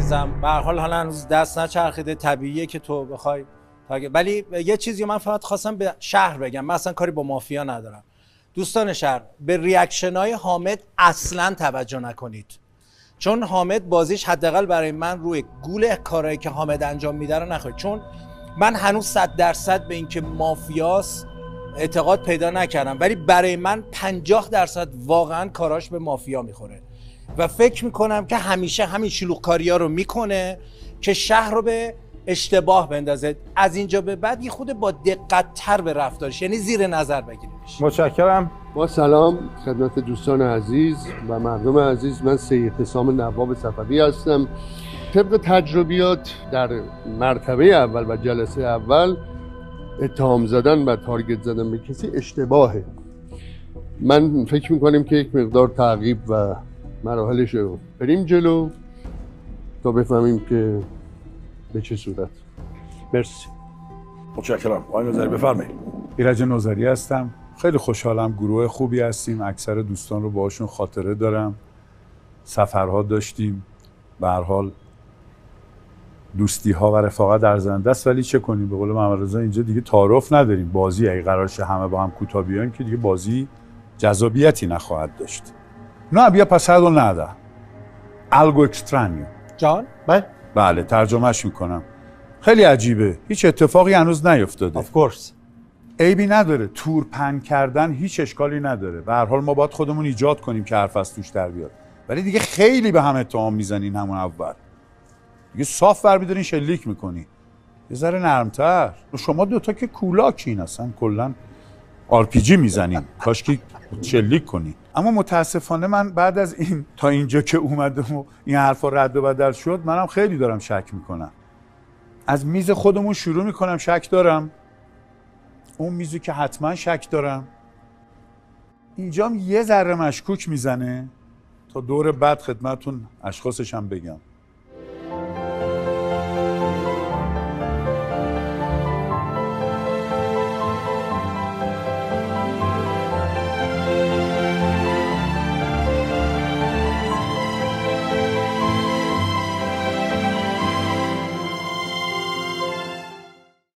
عزیزم. به هر حال حالا هنوز دست نچرخیده، طبیعیه که تو بخوای ولی یه چیزی من فقط خواستم به شهر بگم. من اصلا کاری با مافیا ندارم. دوستان شهر، به ریاکشن‌های حامد اصلا توجه نکنید، چون حامد بازیش حداقل برای من روی گول کارهایی که حامد انجام میده رو نخواهید، چون من هنوز 100% به اینکه مافیاس اعتقاد پیدا نکردم، ولی برای من 50% واقعا کاراش به مافیا میخوره و فکر میکنم که همیشه همین شلوغکاری‌ها رو میکنه که شهر رو به اشتباه بندازه. از اینجا به بعد یه خود با دقت تر به رفتارش، یعنی زیر نظر بگیریدش. متشکرم. با سلام خدمت دوستان عزیز و مردم عزیز. من سید حسام نواب صفوی هستم. طبق تجربیات در مرتبه اول و جلسه اول، اتهام زدن و تارگت زدن به کسی اشتباهه. من فکر میکنیم که یک مقدار تعقیب و مراحلش رو بریم جلو تا بفهمیم که به چه صورت. مرسی. متشکرم. آقای نوذری بفرمایید. ایرج نوذری هستم. خیلی خوشحالم، گروه خوبی هستیم، اکثر دوستان رو باهاشون خاطره دارم، سفرها داشتیم، به هر حال دوستی ها و رفاقت ارزنده است، ولی چه کنیم، به قول محمد رضا اینجا دیگه تعارف نداریم. بازی اگه قرار شه همه با هم کوتاه بیایم که دیگه بازی جذابیتی نخواهد داشت. No había pasado nada. Algo extraño. جان؟ بله ترجمهش میکنم. خیلی عجیبه. هیچ اتفاقی هنوز نیفتاده. Of course. عیبی نداره. تورپن کردن هیچ اشکالی نداره. به هر حال ما باید خودمون ایجاد کنیم که حرف از توش در بیاد. ولی دیگه خیلی به هم اتهام میزنین همون اول. دیگه صاف برمی‌دارین شلیک میکنی. یه ذره نرمتر. شما دوتا که کولاکین اصلا کلا RPG میزنین. کاش که شلیک کنی. اما متاسفانه من بعد از این تا اینجا که اومدم و این حرفا رد و بدل شد، منم خیلی دارم شک میکنم. از میز خودمون شروع میکنم شک دارم. اون میزی که حتما شک دارم. اینجام یه ذره مشکوک میزنه تا دور بعد خدمتون اشخاصش هم بگم.